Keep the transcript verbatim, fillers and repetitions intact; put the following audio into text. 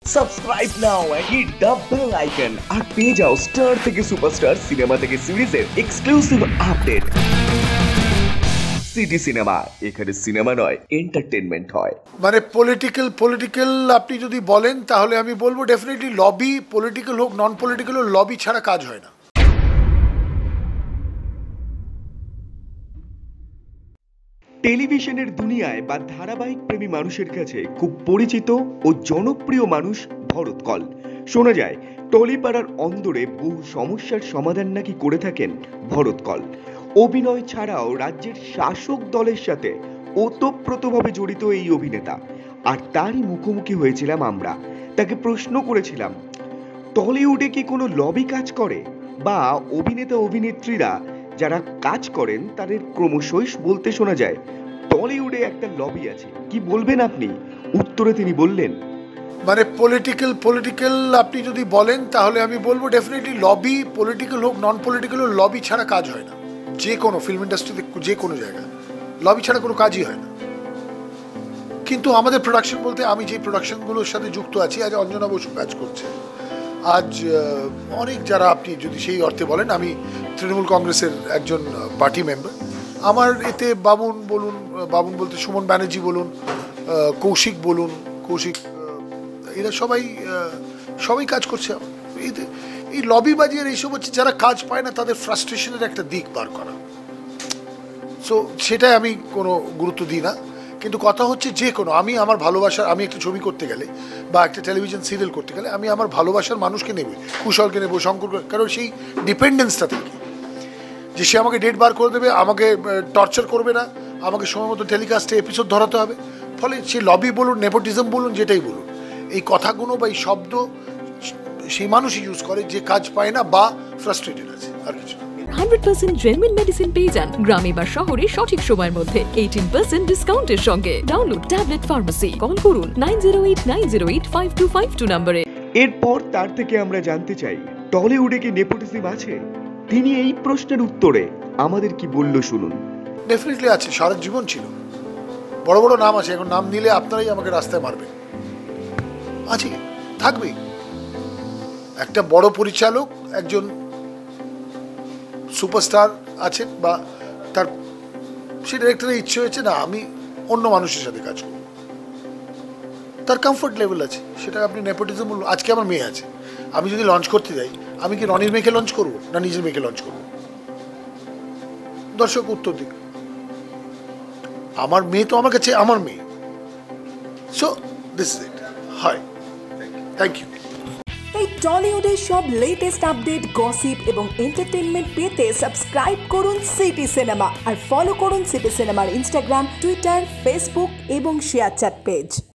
Subscribe now and hit the bell icon আর পেয়ে যাও স্টার থেকে সুপারস্টার সিনেমা থেকে সিরিজের এক্সক্লুসিভ আপডেট। সিটি সিনেমা, এখানে সিনেমা নয় এন্টারটেইনমেন্ট হয়। মানে পলিটিক্যাল পলিটিক্যাল আপনি যদি বলেন তাহলে আমি বলবো ডেফিনেটলি লবি, পলিটিক্যাল হোক নন পলিটিক্যাল হোক, লবি ছাড়া কাজ হয় না। টেলিভিশনের দুনিয়ায় বা ধারাবাহিক প্রেমী মানুষের কাছে খুব পরিচিত ও জনপ্রিয় মানুষ ভরত কল। শোনা যায় টলিপাড়ার অন্দরে বহু সমস্যার সমাধান নাকি করে থাকেন ভরত কল। অভিনয় ছাড়াও রাজ্যের শাসক দলের সাথে ওতপ্রোতভাবে জড়িত এই অভিনেতা, আর তারই মুখোমুখি হয়েছিলাম আমরা। তাকে প্রশ্ন করেছিলাম, টলিউডে কি কোনো লবি কাজ করে, বা অভিনেতা অভিনেত্রীরা যারা কাজ করেন তাদের ক্রমশই বলতে শোনা যায় টলিউডে একটা লবি আছে, কি বলবেন আপনি? উত্তরে তিনি বললেন, মানে পলিটিক্যাল পলিটিক্যাল আপনি যদি বলেন তাহলে আমি বলবো ডেফিনেটলি লবি, পলিটিক্যাল হোক নন পলিটিক্যাল হোক, লবি ছাড়া কাজ হয় না। যে কোনো ফিল্ম ইন্ডাস্ট্রিতে যে কোনো জায়গায় লবি ছাড়া কোনো কাজই হয় না। কিন্তু আমাদের প্রোডাকশন বলতে আমি যে প্রোডাকশনগুলোর সাথে যুক্ত আছি, আজ অঞ্জনা বসু কাজ করছে, আজ অনেক যারা আপনি যদি সেই অর্থে বলেন, আমি তৃণমূল কংগ্রেসের একজন পার্টি মেম্বার। আমার এতে বাবুন বলুন, বাবুন বলতে সুমন ব্যানার্জি বলুন, কৌশিক বলুন, কৌশিক, এরা সবাই সবাই কাজ করছে। এই লবিবাজি আর এইসব হচ্ছে যারা কাজ পায় না তাদের ফ্রাস্ট্রেশনের একটা দিক বার করা। সো সেটাই আমি কোনো গুরুত্ব দিই না। কিন্তু কথা হচ্ছে যে কোনো, আমি আমার ভালোবাসার, আমি একটা ছবি করতে গেলে বা একটা টেলিভিশন সিরিয়াল করতে গেলে আমি আমার ভালোবাসার মানুষকে নেব, কুশলকে নেবো, শঙ্কর, কারণ সেই ডিপেন্ডেন্সটা থেকে যে সে আমাকে ডেট বার করে দেবে, আমাকে টর্চার করবে না, আমাকে সময় মতো টেলিকাস্টে এপিসোড ধরাতে হবে। ফলে সেই লবি বলুন, নেপোটিজম বলুন, যেটাই বলুন, এই কথাগুলো বা এই শব্দ সেই মানুষই ইউজ করে যে কাজ পায় না বা ফ্রাস্ট্রেটেড আছে, আর কিছু। হান্ড্রেড পার্সেন্ট জেনুইন মেডিসিন পেয়ে যান গ্রামে বা শহরে সঠিক সময়ের মধ্যে এইটিন পার্সেন্ট ডিসকাউন্টের সঙ্গে। ডাউনলোড ট্যাবলেট ফার্মেসি, কল করুন nine zero eight nine zero eight five two five two নম্বরে। এরপর তার থেকে আমরা জানতে চাই, টলিউডে কি নেপোটিজম আছে? তিনি এই প্রশ্নের উত্তরে আমাদের কি বলল শুনুন। ডেফিনেটলি আছে, সারা জীবন ছিল, বড় বড় নাম আছে, এখন নাম নিলে আপনারাই আমাকে রাস্তায় মারবেন। আছে, থাকবেই। একটা বড় পরিচালক, একজন সুপারস্টার আছেন, বা তার সে ডিরেক্টরের ইচ্ছে হয়েছে না আমি অন্য মানুষের সাথে কাজ করব, তার কমফোর্ট লেভেল আছে, সেটা আপনি নেপোটিজম বলুন। আজকে আমার মেয়ে আছে, আমি যদি লঞ্চ করতে যাই, আমি কি রনির মেয়েকে লঞ্চ করবো না নিজের মেয়েকে লঞ্চ করবো? দর্শক উত্তর দিক। আমার মেয়ে তো আমার কাছে আমার মেয়ে। So this is it. হয়, থ্যাংক ইউ। এই টলিউডের সব লেটেস্ট আপডেট, গসিপ এবং এন্টারটেইনমেন্ট পেতে সাবস্ক্রাইব করুন সিটি সিনেমা আর ফলো করুন সিটি সিনেমার ইনস্টাগ্রাম, টুইটার, ফেসবুক এবং শেয়ার চ্যাট পেজ।